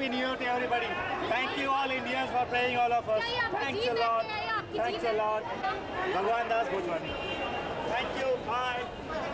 Happy New Year to everybody. Thank you all Indians for praying all of us. Thanks a lot. Thanks a lot. Bhagwan Das Bhojwani. Thank you. Bye.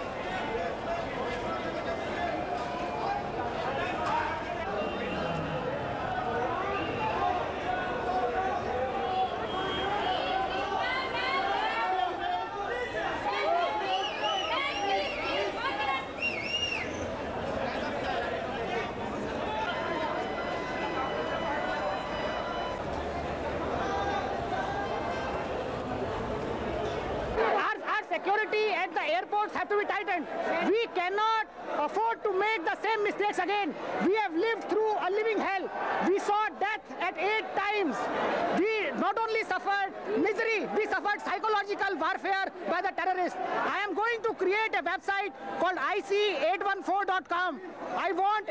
Security at the airports have to be tightened. We cannot afford to make the same mistakes again. We have lived through a living hell. We saw death at 8 times. We not only suffered misery, we suffered psychological warfare by the terrorists. I am going to create a website called ic814.com. I want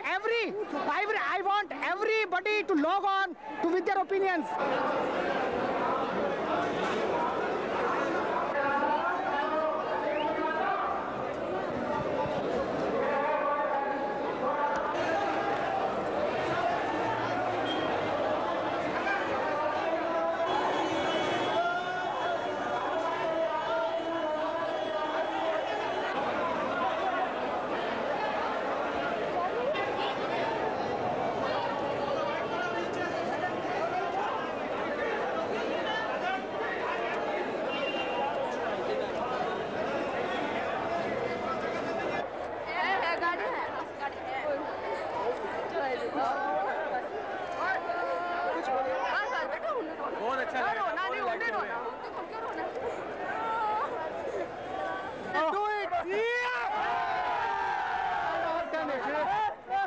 everybody to log on with their opinions.